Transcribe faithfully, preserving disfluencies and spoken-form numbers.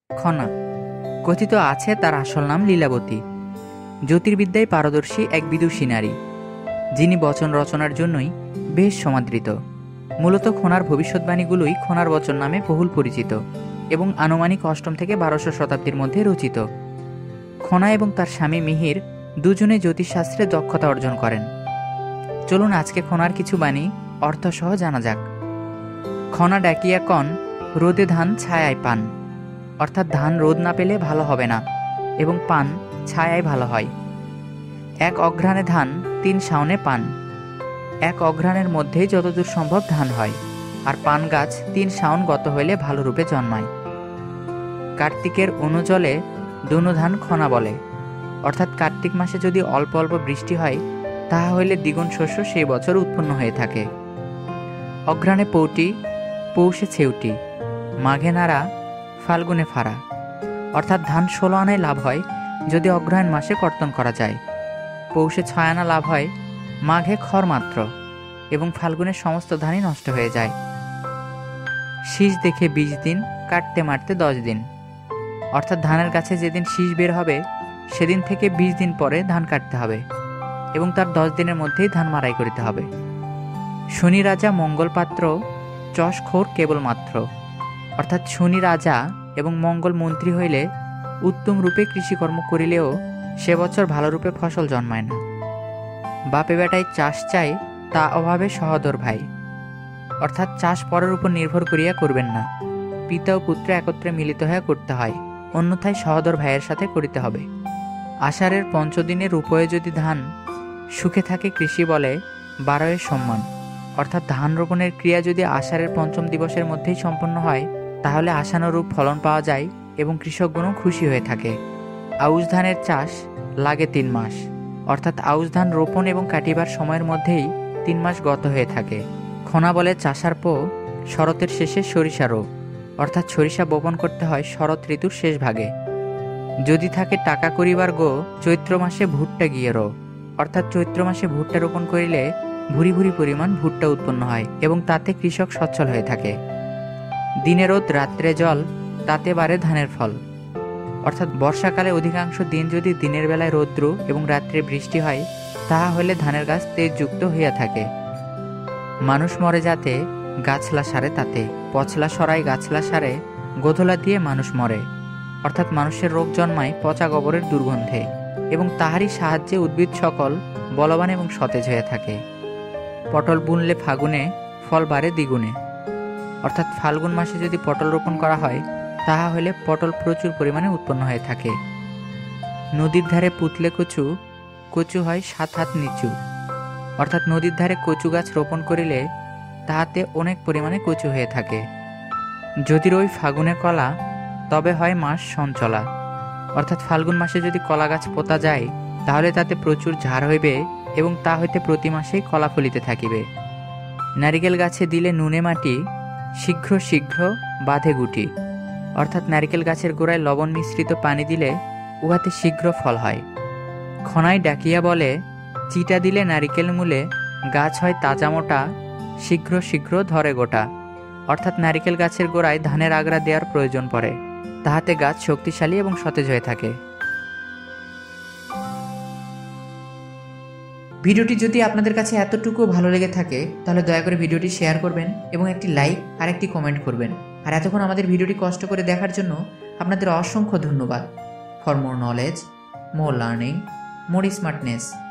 খনা কথিত আছে তার আসল নাম লীলাবতী। জ্যোতির্বিদ্যায় পারদর্শী এক বিদুষী নারী, যিনি বচন রচনার জন্যই বেশ সমাদৃত। মূলত খনার ভবিষ্যৎবাণীগুলোই খনার বচন নামে বহুল পরিচিত এবং আনুমানিক অষ্টম থেকে বারোশো শতাব্দীর মধ্যে রচিত। খনা এবং তার স্বামী মিহির দুজনে জ্যোতিষশাস্ত্রে দক্ষতা অর্জন করেন। চলুন আজকে খনার কিছু বাণী অর্থসহ জানা যাক। খনা ডাকিয়া কন, রোদে ধান ছায়ায় পান। অর্থাৎ ধান রোদ না পেলে ভালো হবে না এবং পান ছায়ায় ভালো হয়। এক অঘ্রাণে ধান, তিন শাওনে পান। এক অঘ্রাণের মধ্যেই যতদূর সম্ভব ধান হয়, আর পান গাছ তিন শাওন গত হইলে ভালো রূপে জন্মায়। কার্তিকের অনুজলে দুনো ধান খনা বলে। অর্থাৎ কার্তিক মাসে যদি অল্প অল্প বৃষ্টি হয়, তাহা হইলে দ্বিগুণ শস্য সেই বছর উৎপন্ন হয়ে থাকে। অঘ্রাণে পৌটি, পৌষে ছেউটি, মাঘে নাড়া, ফাল্গুনে ফাড়া। অর্থাৎ ধান ষোলো আনায় লাভ হয় যদি অগ্রহায়ণ মাসে কর্তন করা যায়। পৌষে ছয় আনা লাভ হয়, মাঘে খড় মাত্র এবং ফাল্গুনের সমস্ত ধানই নষ্ট হয়ে যায়। শীষ দেখে বিশ দিন, কাটতে মারতে দশ দিন। অর্থাৎ ধানের গাছে যেদিন শীষ বের হবে সেদিন থেকে বিশ দিন পরে ধান কাটতে হবে এবং তার দশ দিনের মধ্যেই ধান মাড়াই করিতে হবে। শনি রাজা মঙ্গল পাত্র, যশ খোর কেবলমাত্র। অর্থাৎ শনি রাজা এবং মঙ্গল মন্ত্রী হইলে উত্তম রূপে কৃষিকর্ম করিলেও সে বছর ভালো রূপে ফসল জন্মায় না। বাপে বেটায় চাষ চাই, তা অভাবে সহদর ভাই। অর্থাৎ চাষ পরের উপর নির্ভর করিয়া করবেন না, পিতা ও পুত্র একত্রে মিলিত হয়ে করতে হয়, অন্যথায় সহদর ভাইয়ের সাথে করিতে হবে। আষাঢ়ের পঞ্চদিনের উপয়ে যদি ধান সুখে থাকে কৃষি বলে বারোয়ের সম্মান। অর্থাৎ ধান রোপণের ক্রিয়া যদি আষাঢ়ের পঞ্চম দিবসের মধ্যেই সম্পন্ন হয়, তাহলে আশানুরূপ ফলন পাওয়া যায় এবং কৃষকগণও খুশি হয়ে থাকে। আউশ ধানের চাষ লাগে তিন মাস। অর্থাৎ আউশ ধান রোপণ এবং কাটিবার সময়ের মধ্যেই তিন মাস গত হয়ে থাকে। খনা বলে চাষার পো, শরতের শেষে সরিষা রো। অর্থাৎ সরিষা বপন করতে হয় শরৎ ঋতুর শেষ ভাগে। যদি থাকে টাকা করিবার গো, চৈত্র মাসে ভুট্টা গিয়ে রো। অর্থাৎ চৈত্র মাসে ভুট্টা রোপণ করিলে ভুরি ভুরি পরিমাণ ভুট্টা উৎপন্ন হয় এবং তাতে কৃষক সচ্ছল হয়ে থাকে। দিনে রোদ রাত্রে জল, তাতে বাড়ে ধানের ফল। অর্থাৎ বর্ষাকালে অধিকাংশ দিন যদি দিনের বেলায় রৌদ্র এবং রাত্রে বৃষ্টি হয়, তাহা হলে ধানের গাছ তেজযুক্ত হইয়া থাকে। মানুষ মরে যাতে, গাছলা সারে তাতে। পচলা সরাই গাছলা সারে, গোধলা দিয়ে মানুষ মরে। অর্থাৎ মানুষের রোগ জন্মায় পচা গোবরের দুর্গন্ধে এবং তাহারই সাহায্যে উদ্ভিদ সকল বলবান এবং সতেজ হয়ে থাকে। পটল বুনলে ফাগুনে, ফল বাড়ে দ্বিগুণে। অর্থাৎ ফাল্গুন মাসে যদি পটল রোপণ করা হয়, তাহা হলে পটল প্রচুর পরিমাণে উৎপন্ন হয়ে থাকে। নদীর ধারে পুতলে কচু, কচু হয় সাত হাত নিচু। অর্থাৎ নদীর ধারে কচু গাছ রোপণ করিলে তাহাতে অনেক পরিমাণে কচু হয়ে থাকে। যদি রই ফাগুনে কলা, তবে হয় মাস সঞ্চলা। অর্থাৎ ফাল্গুন মাসে যদি কলা গাছ পোতা যায়, তাহলে তাতে প্রচুর ঝাড় হইবে এবং তা হইতে প্রতি মাসেই কলা ফলিতে থাকিবে। নারিকেল গাছে দিলে নুনে মাটি, শীঘ্র শীঘ্র বাঁধে গুটি। অর্থাৎ নারিকেল গাছের গোড়ায় লবণ মিশ্রিত পানি দিলে উহাতে শীঘ্র ফল হয়। খনায় ডাকিয়া বলে, চিটা দিলে নারিকেল মূলে, গাছ হয় তাজা মোটা, শীঘ্র শীঘ্র ধরে গোটা। অর্থাৎ নারিকেল গাছের গোড়ায় ধানের আগড়া দেওয়ার প্রয়োজন পড়ে, তাহাতে গাছ শক্তিশালী এবং সতেজ হয়ে থাকে। ভিডিওটি যদি আপনাদের কাছে এতটুকু ভালো লেগে থাকে, তাহলে দয়া করে ভিডিওটি শেয়ার করবেন এবং একটি লাইক আর একটি কমেন্ট করবেন। আর এতক্ষণ আমাদের ভিডিওটি কষ্ট করে দেখার জন্য আপনাদের অসংখ্য ধন্যবাদ। For more knowledge, more learning, more smartness.